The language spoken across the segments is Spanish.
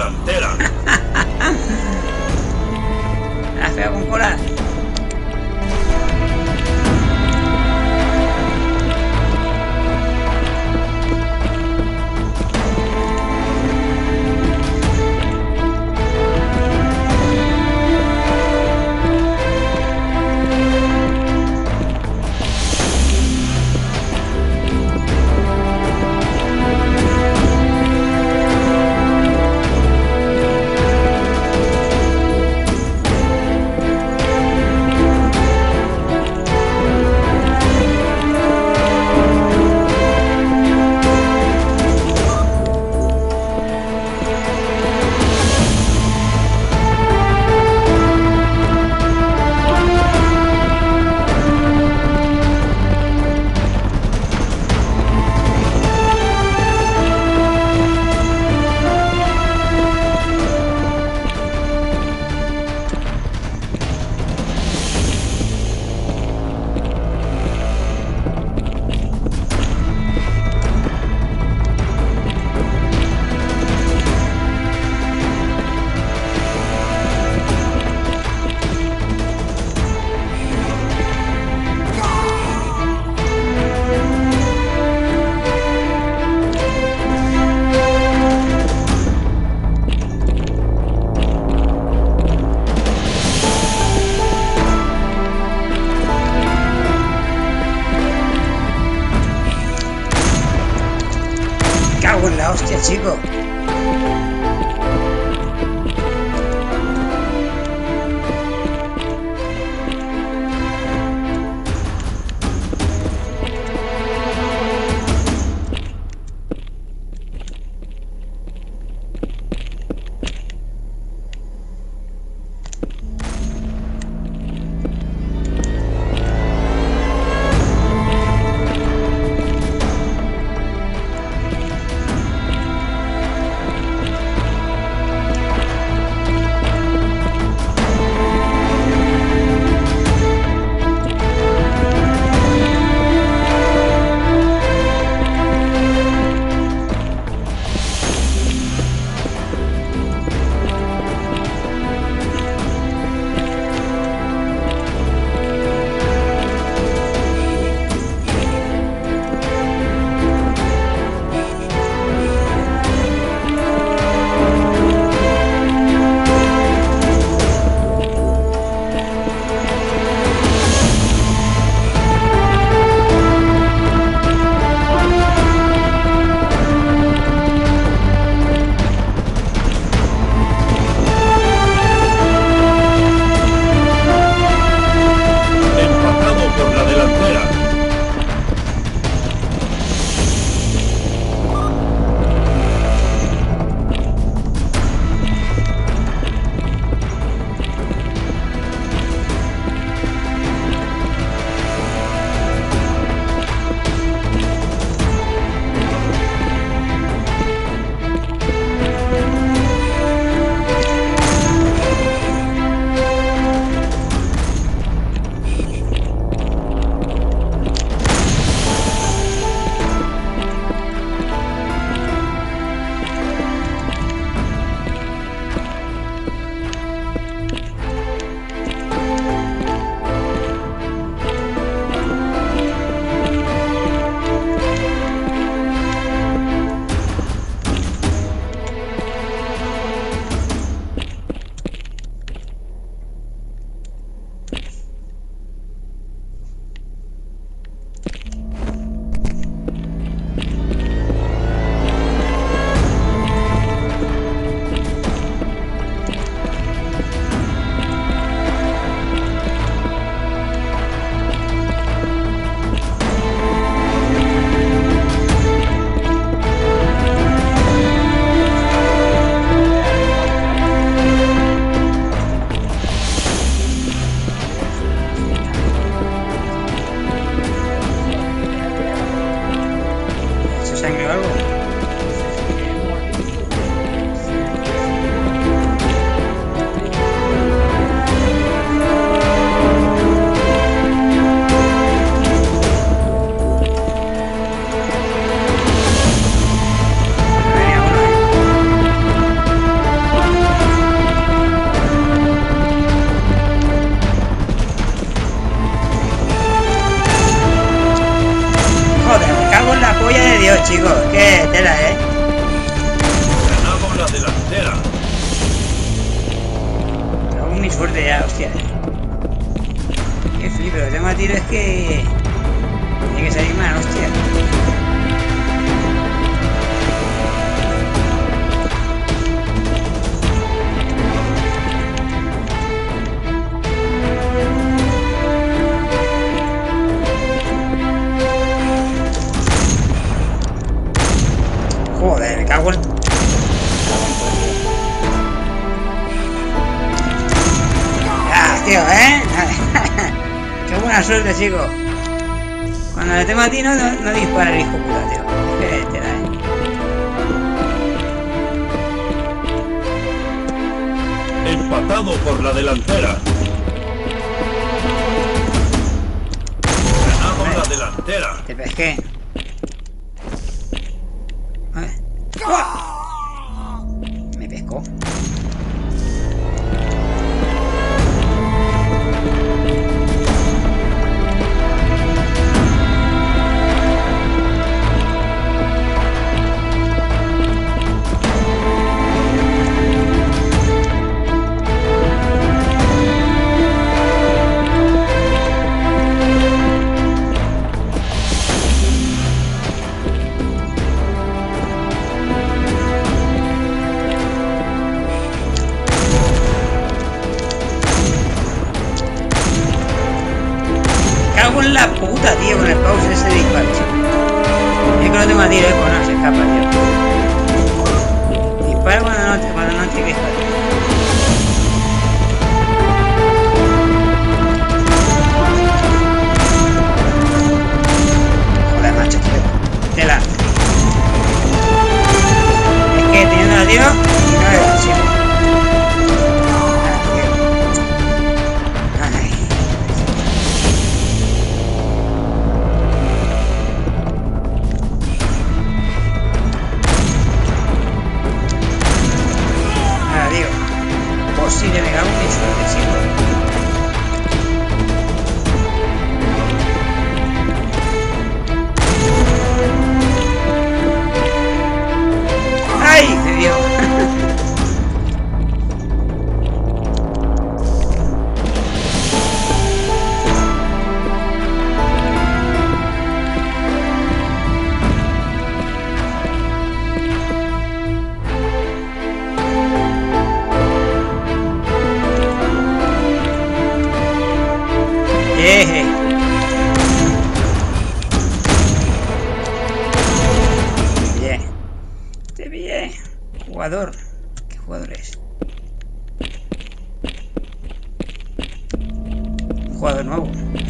delantera. ¿Has pegado con cola? Cago en la hostia, chico. cago en... ¡Ah, tío, ¡Qué buena suerte, chico! Cuando le tengo a ti no dispara el hijo puta, tío. Es que te da, Empatado por la delantera. Ganamos la delantera. Te pesqué. Me pescó. Cago en la puta, tío, con el pause de ese disparo. Es que no tengo a tiro, pues no se escapa, tío. Dispara cuando no tiene que disparar. Joder, macho, tío. Tela. Es que teniendo a tiro y no le da, chico. Sí, le pegaba un suerte, chico. ¡Ay! Me dio. Bien. Te bien. Jugador. ¿Qué jugador es? Un jugador nuevo.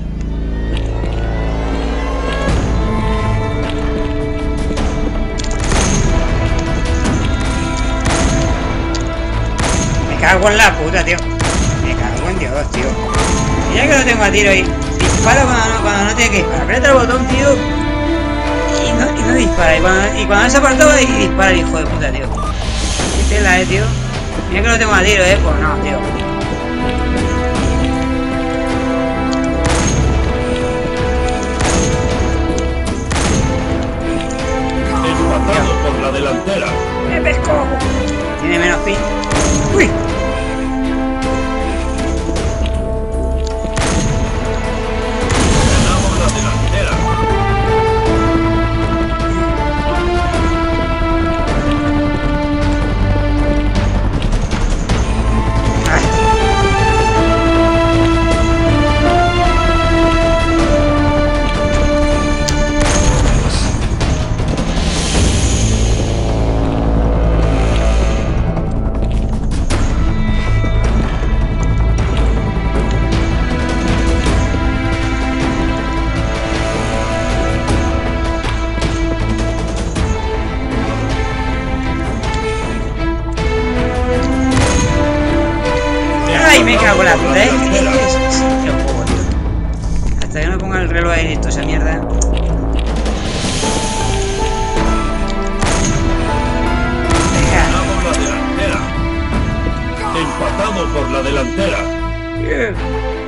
Me cago en la puta, tío. Me cago en Dios, tío. Mira que lo tengo a tiro ahí. Dispara cuando no tiene que disparar. Aprieta el botón, tío. Y no dispara. Y cuando se apartó y dispara el hijo de puta, tío. Qué tela, tío. Mira que lo tengo a tiro, pues no, tío. Empatado por la delantera. Me pescó. Tiene menos pin. Uy. ¡Ay, me cago en la puta! ¡Qué juego, tío! Hasta que no me ponga el reloj ahí listo, esa mierda. Ganamos la delantera. Empatado por la delantera. Bien.